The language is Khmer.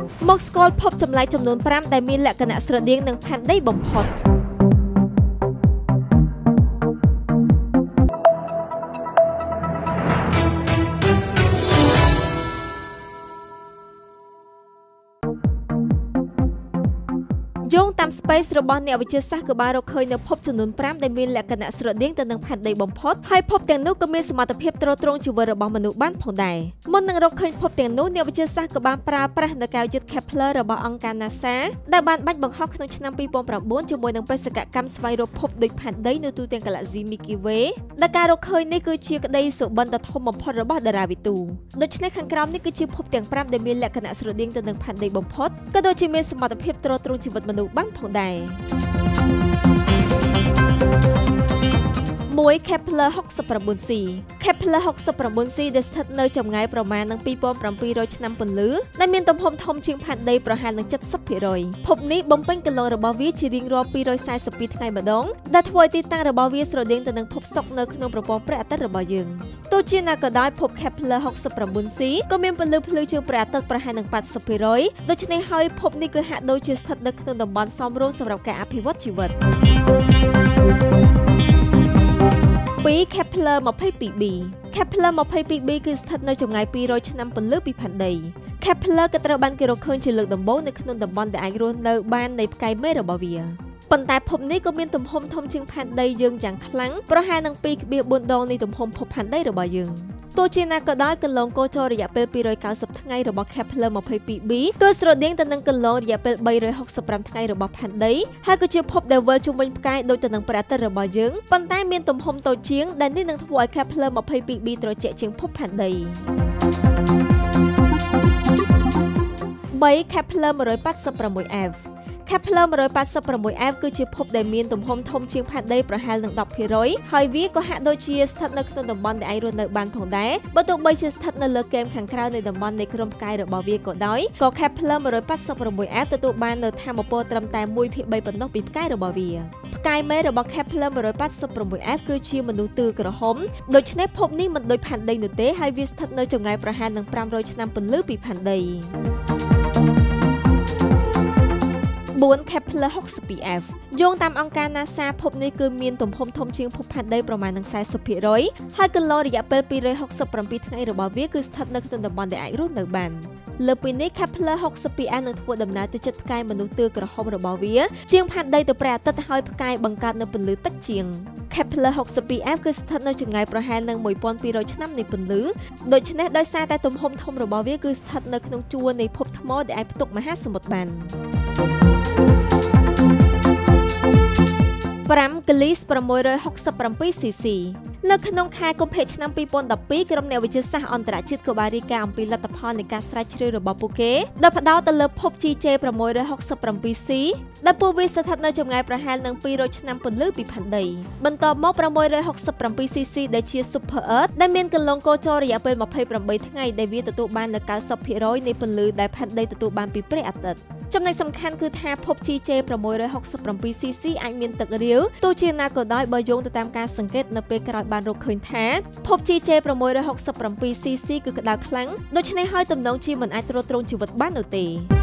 មកស្គាល់ភពចម្លែកចំនួន5ដែលមានលក្ខណៈស្រដៀងនឹងផែនដីបំផុតយោងតាម space របស់អ្នកវិទ្យាសាស្ត្រក៏បានរកឃើញនៅភពចំនួន5ដែលមានលក្ខណៈស្រដៀងទៅនឹងផែនដីបំផុតហើយភពទាំងនោះក៏មានសមត្ថភាពទ្រទ្រង់ជីវិតរបស់មនុស្សបានផងដែរមុននឹងរកឃើញភពទាំងនោះអ្នកវិទ្យាសាស្ត្រក៏បានប្រើប្រាស់នៅកែវយន្ត Kepler របស់អង្គការ NASA ដែលបានបាច់បង្ហោះក្នុងឆ្នាំ2009ជាមួយនឹងបេសកកម្មស្វែងរកភពដូចផែនដីនៅទូទាំងកាឡាក់ស៊ី Milky Way ដែលការរកឃើញនេះគឺជាក្តីសុបិនដ៏ធំបំផុតរបស់តារាវិទូដូច្នេះខាងក្រោមនេះគឺជាភពទាំង5ដែលមានលក្ខណៈស្រដៀងទៅនឹងផែនដីបំផុតក៏ដូចជាមានសមត្ថភាពទ្រទ្រង់ជីវិតមនុស្សបានផងដែរ1 Kepler 69c Kepler 69c ដែលស្ថិតនៅចម្ងាយប្រមាណនឹង 2700 ឆ្នាំពន្លឺដែលមានទំហំធំជាងផែនដីប្រហែលនឹង 70% ភពនេះបំពេញគន្លងរបស់វាជារៀងរាល់242ថ្ងៃម្ដងដែលធ្វើឲ្យទីតាំងរបស់វាស្រដៀងទៅនឹងភពសុក្រនៅក្នុងប្រព័ន្ធព្រះអាទិត្យរបស់យើងទោះជាណាក៏ដោយភព Kepler 69c ក៏មានពន្លឺភ្លឺជាងព្រះអាទិត្យប្រហែលនឹង 80% ដូច្នេះហើយភពនេះគឺហាក់ដូចជាស្ថិតនៅក្នុងតំបន់សមរម្យសម្រាប់ការអភិវឌ្ឍជីវិត2 Kepler 22b Kepler 22b គឺស្ថិតនៅចម្ងាយ200ឆ្នាំពន្លឺពីផែនដី Kepler ក៏ត្រូវបានគេរកឃើញជាលើកដំបូងនៅក្នុងតំបន់ដែលអាចរស់នៅបាននៃផ្កាយមេរបស់វាប៉ុន្តែភពនេះក៏មានទំហំធំជាងផែនដីយើងយ៉ាងខ្លាំងប្រហែលនឹង 2.4 ដងនៃទំហំភពផែនដីរបស់យើងទោះជាណាក៏ដោយកន្លងគោចររយៈពេល290ថ្ងៃរបស់ Kepler 22b គឺស្រដៀងទៅនឹងកន្លងរយៈពេល365ថ្ងៃរបស់ផែនដីហើយក៏ជាភពដែលវិលជុំវិញផ្កាយដូចទៅនឹងព្រះអាទិត្យរបស់យើងប៉ុន្តែមានទំហំតូចជាងដែលនេះនឹងធ្វើឲ្យ Kepler 22b ត្រជាក់ជាងភពផែនដី3 Kepler 186f Kepler 186f គឺជាភពដែលមានទំហំធំជាងផែនដីប្រហែលនឹង 10% ហើយវាក៏ហាក់ដូចជាស្ថិតនៅក្នុងតំបន់ដែលអាចរស់នៅបានផងដែរបើទោះបីជាស្ថិតនៅលើគែមខាងក្រៅនៃតំបន់នៃក្រុមផ្កាយរបស់វាក៏ដោយក៏ Kepler 186f ទទួលបាននូវថាមពលត្រឹមតែ 1/3 ប៉ុណ្ណោះពីផ្កាយរបស់វាផ្កាយមេរបស់ Kepler 186f គឺជាមនុស្សទឿក្រហមដូច្នេះភពនេះមិនដូចផែនដីនោះទេហើយវាស្ថិតនៅចម្ងាយប្រហែលនឹង500ឆ្នាំពន្លឺពីផែនដី4 Kepler 62f យោងតាមអង្គការ NASA ភពនេះគឺមានទំហំធំជាងភពផែនដីប្រមាណនឹង 40% ហើយកន្លងរយៈពេល267ថ្ងៃរបស់វាគឺស្ថិតនៅក្នុងតំបន់ដែលអាចរស់នៅបានលើពីនេះ Kepler 62f នឹងធ្វើដំណើរទៅជិតផ្កាយមនុស្សទឿក្រហមរបស់វាជាងផែនដីទៅព្រះអាទិត្យហើយផ្កាយបង្កើតនៅពន្លឺទឹកជាង Kepler 62f គឺស្ថិតនៅចម្ងាយប្រហែលនឹង 1200 ឆ្នាំនៃពន្លឺដូច្នេះដោយសារតែទំហំធំរបស់វាគឺស្ថិតនៅក្នុងជួរនៃភពថ្មដែលអាចផ្ទុកមហាសមុទ្របាន5 Gliese 667cc នៅក្នុងខែកុម្ភៈឆ្នាំ2012ក្រុមអ្នកវិទ្យាសាស្ត្រអន្តរជាតិក៏បានរាយការណ៍អំពីលទ្ធផលនៃការស្រាវជ្រាវរបស់ពួកគេដែលផ្ដោតទៅលើភព GJ 667c ដែលពួកវាស្ថិតនៅចម្ងាយប្រហែលនឹង200ឆ្នាំពន្លឺពីផែនដីបន្ទាប់មក 667cc ដែលជា Super Earth ដែលមានកន្លងគោចររយៈពេល28ថ្ងៃដែលវាទទួលបាននៅ 90% នៃពន្លឺដែលផែនដីទទួលបានពីព្រះអាទិត្យចំណុចសំខាន់គឺថាភព GJ 667cc អាចមានទឹករាវទោះជាណាក៏ដោយបើយោងទៅតាមការសង្កេតនៅពេលក្រោយបានរកឃើញថាភព GJ 667cc គឺក្តៅខ្លាំងដូច្នេះហើយទំនងជាមិនអាចទ្រទ្រង់ជីវិតបាននោះទេ